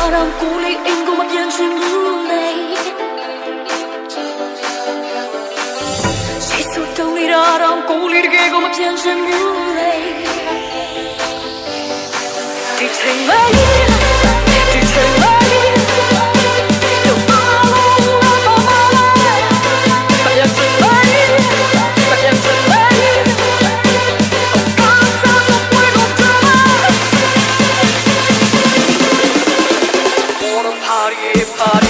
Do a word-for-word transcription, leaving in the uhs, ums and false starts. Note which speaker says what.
Speaker 1: 让鼓励因果嘛变成如泪，细数懂你的让鼓励的结果嘛变成如泪。地吹美，地吹美，有马龙啊跑马来，白羊真美，白羊真美，刚才说会弄着吗？我的 party party。